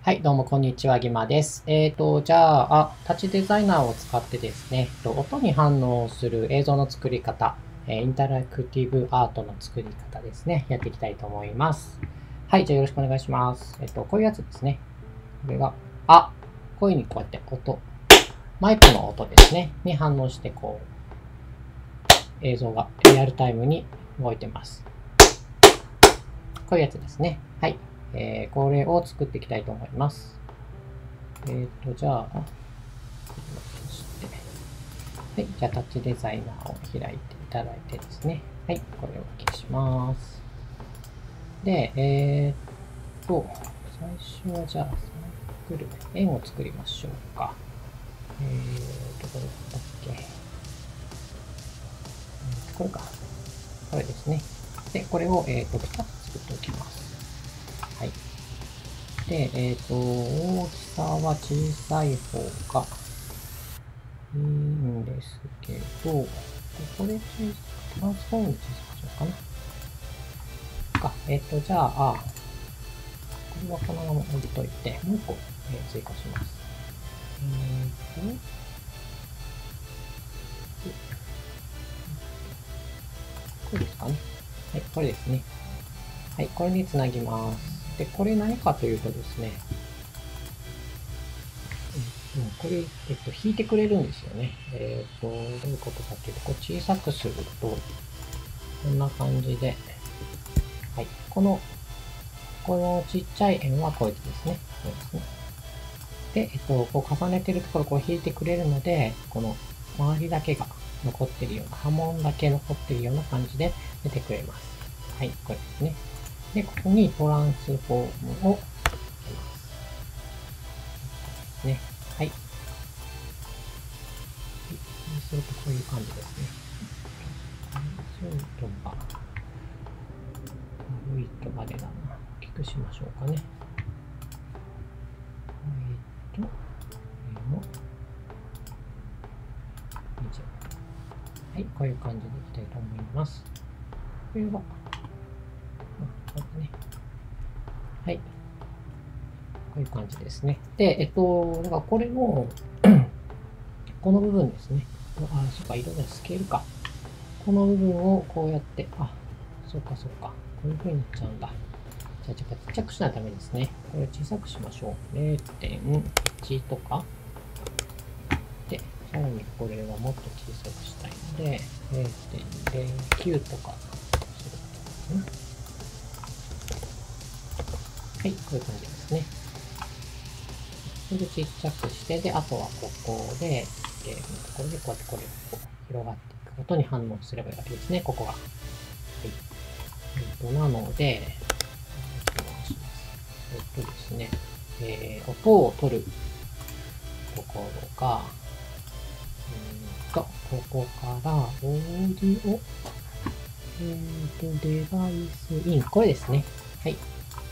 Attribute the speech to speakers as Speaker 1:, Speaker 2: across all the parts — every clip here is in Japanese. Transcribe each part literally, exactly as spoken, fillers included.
Speaker 1: はい、どうもこんにちは、ぎまです。えっと、じゃあ、あ、タッチデザイナーを使ってですね、と音に反応する映像の作り方、えーインタラクティブアートの作り方ですね、やっていきたいと思います。はい、じゃあよろしくお願いします。えっと、こういうやつですね。これが、あ、こういうふうにこうやって音、マイクの音ですね、に反応して、こう、映像がリアルタイムに動いてます。こういうやつですね。はい。えー、これを作っていきたいと思います。えっ、ー、と、じゃあ、はい。じゃあ、タッチデザイナーを開いていただいてですね。はい。これを消します。で、えー、っと、最初はじゃあ、サークル、円を作りましょうか。えーと、どれだっけ。これか。これですね。で、これを、えーと、ふたつ作っておきます。はい。で、えーと、大きさは小さい方がいいんですけど、これ小さく、トランスフォームで小さくしようかな。か、えっ、と、じゃあ、これはこのまま置いといて、もう一個、えー追加します。えーと、これですかね。はい、これですね。はい、これにつなぎます。で、これ何かというとですね、うん、これ、えっと、引いてくれるんですよね。えっと、どういうことかっていうと、こう小さくすると、こんな感じで、はい、この、このちっちゃい円はこいつですね。これですね。で、えっと、こう重ねてるところをこう引いてくれるので、この周りだけが残ってるような、波紋だけ残ってるような感じで出てくれます。はい、これですね。で、ここにトランスフォームをつけます。ですね。はい。そうするとこういう感じですね。そういうとが、ウィットがあれだな。大きくしましょうかね。えっと、これも、はい、こういう感じでいきたいと思います。これは、そうだね。はい。こういう感じですね。で、えっと、だからこれのこの部分ですね。あ、そっか、色々スケールか。この部分をこうやって、あ、そうかそうか。こういう風になっちゃうんだ。じゃあ、ちょっとちっちゃくしないためですね。これを小さくしましょう。れいてんいち とか。で、さらにこれはもっと小さくしたいので、れいてんれいきゅう とかするわけですね。はい、こういう感じですね。それでちっちゃくして、で、あとはここで、ゲームのところでこうやってこれがこう広がっていく音に反応すればいいわけですね、ここが。はい。えっと、なので、えっとですね、えー、音を取るところが、うんと、ここから、オーディオ、えっと、デバイスイン、これですね。はい。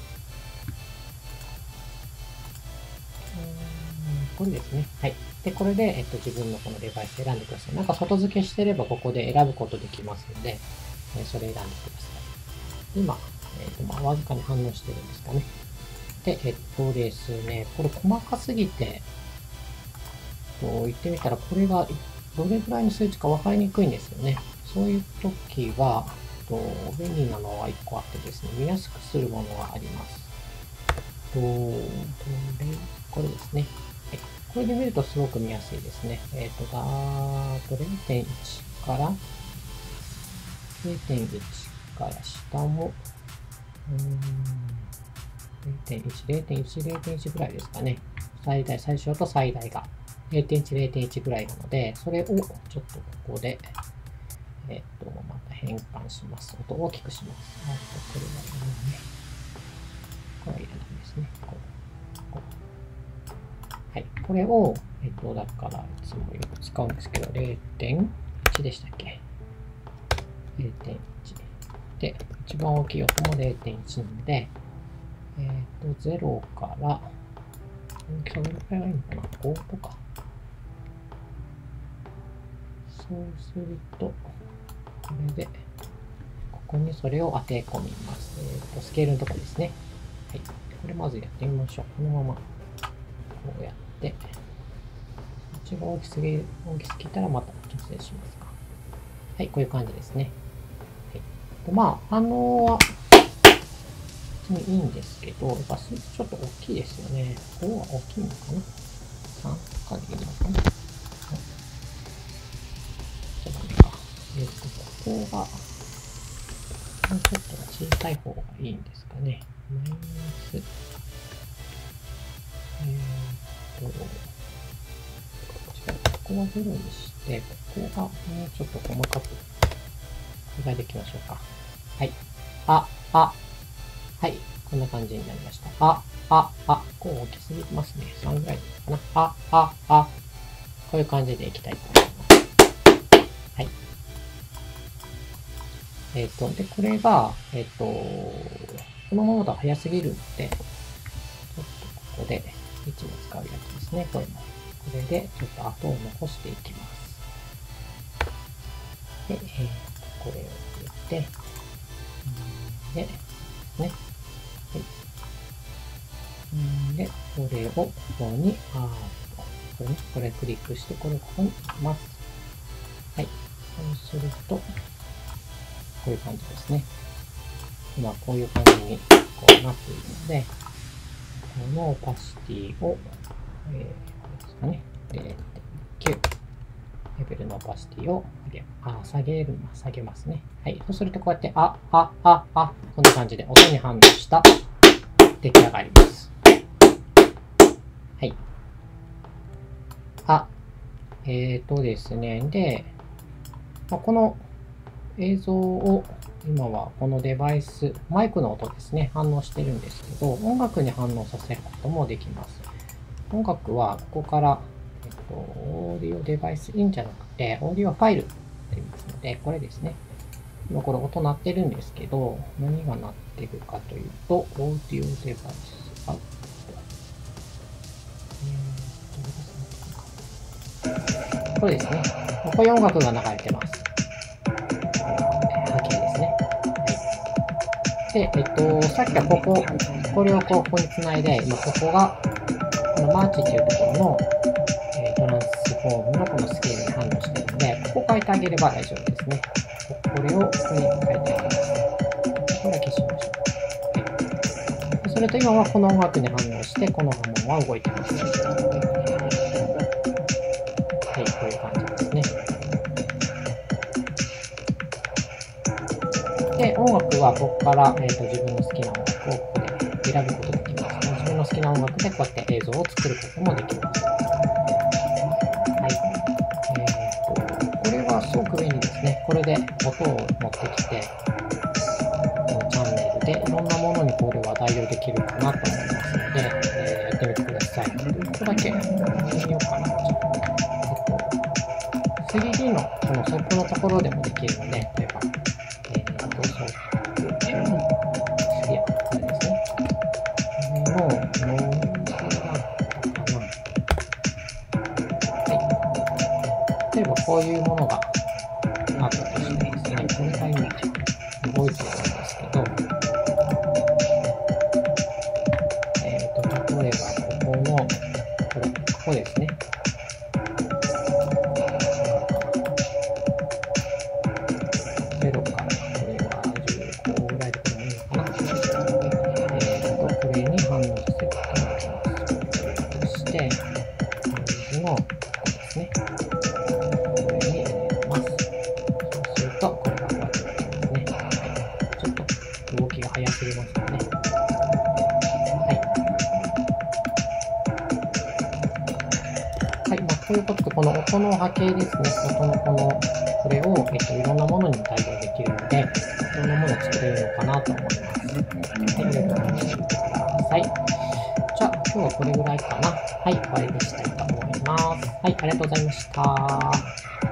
Speaker 1: これですね。はい。で、これで、えっと、自分のこのデバイス選んでください。なんか外付けしてればここで選ぶことできますので、えそれ選んでください。今、えっと、まあ、わずかに反応してるんですかね。で、えっとですね、これ細かすぎて、と言ってみたら、これがどれぐらいの数値か分かりにくいんですよね。そういう時は、と便利なのはいっこあってですね、見やすくするものがあります。と、これですね。はい。これで見るとすごく見やすいですね。えっ、ー、と、だーと れいてんいち から、れいてんいち から下も、うーん、れいてんいち、れいてんいち、れいてんいち ぐらいですかね。最大、最小と最大が れいてんいち、れいてんいち ぐらいなので、それをちょっとここで、えっ、ー、と、また変換します。音を大きくします。あと、これはいらないね。これはいらないですね。こうこうはい。これを、えっ、ー、と、だから、いつもよく使うんですけど、れいてんいち でしたっけ ?れいてんいち。で、一番大きい音も れいてんいち なので、えっ、ー、と、ゼロから、大きさどれくらいがいいのかな ?ご とか。そうすると、これで、ここにそれを当て込みます。えっ、ー、と、スケールのところですね。はい。 これまずやってみましょう。このまま、こうやって、こっちが大きすぎ、大きすぎたらまた調整しますか。はい、こういう感じですね。はい、でまあ、反応は、いいんですけど、やっぱスイッチちょっと大きいですよね。ここは大きいのかな ?さん とかでいいのかな、はい、じゃあダメか。えっと、ここが、もうちょっと小さい方がいいんですかね。マイナス、えーっと、違う、ここはゼロにして、ここがもうちょっと細かく拡大できましょうか。はい。あ、あ、はい。こんな感じになりました。あ、あ、あ、こう大きすぎますね。さんぐらいかな。あ、あ、あ、こういう感じでいきたいと思います。はい。えっと、で、これが、えっと、このままだと早すぎるので、ちょっとここで、いちも使うやつですね。これも。これで、ちょっと後を残していきます。で、えー、これを入れて、で、ね。で、これをここに、あこれね、これクリックして、これをここに置きます。はい。そうすると、こういう感じですね。今、こういう感じにこうなっているので、このオパシティを、えー、これですかね、れいてんきゅう。レベルのオパシティを上げ、あ、下げる、下げますね。はい。そうすると、こうやって、あ、あ、あ、あ、こんな感じで音に反応した出来上がります。はい。あ、えっとですね。で、まあ、この映像を今はこのデバイス、マイクの音ですね、反応してるんですけど、音楽に反応させることもできます。音楽はここから、えっと、オーディオデバイスインじゃなくて、オーディオファイルと言いますので、これですね。今これ音鳴ってるんですけど、何が鳴ってるかというと、オーディオデバイス。あこれですね。こういう音楽が流れてます。波形ですね。はい、で、えっと、さっきはここ、これをここにつないで、今ここが、このマーチっていうところの、えー、トランスフォームのこのスケールに反応しているので、ここを変えてあげれば大丈夫ですね。これをここに変えてあげます。これは消しましょう。はい、それと今はこの音楽に反応して、この波紋は動いてます。はい、こういう感じですね。で、音楽はここから、えーと、自分の好きな音楽をここで選ぶことができます。自分の好きな音楽でこうやって映像を作ることもできます。はい。えーと、これはすごく便利ですね。これで音を持ってきて、このチャンネルでいろんなものにこれは代用できるかなと思いますので、えー、やってみてください。ちょっとだけやってみようかな。スリーディー のこのソフトのところでもできるので、例えば、えーと、ソフト、スリア、これですね。これの、ノーズだったかな。はい。例えばこういうものがあったとしてですね、これが今動いてるんですけど、えーと、例えばここの、これ、ここですね。ゼロから、これはじゅうごぐらいでこれいいのかな。えーと、これに反応させることができます。そして、ノイズの、ここですね。これに入れます。そうすると、これがこうやってできますね。ちょっと動きが速すぎますよね。はい。はい。まあ、ということで、この音の波形ですね。音のこの、これを、えっと、いろんなものに対応できるので、いろんなものを作れるのかなと思います。はい、よく試してみてください。じゃあ、今日はこれぐらいかな。はい、終わりにしたいと思います。はい、ありがとうございました。